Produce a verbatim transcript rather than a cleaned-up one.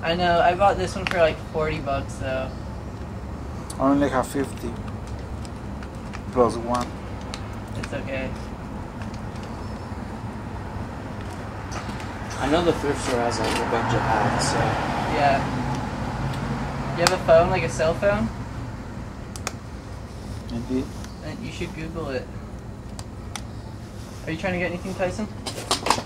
I know. I bought this one for like forty bucks though. I only have fifty. Plus one. It's okay. I know the thrift store has like a bunch of ads, so. Yeah. You have a phone, like a cell phone? Indeed. Then you should Google it. Are you trying to get anything, Tyson?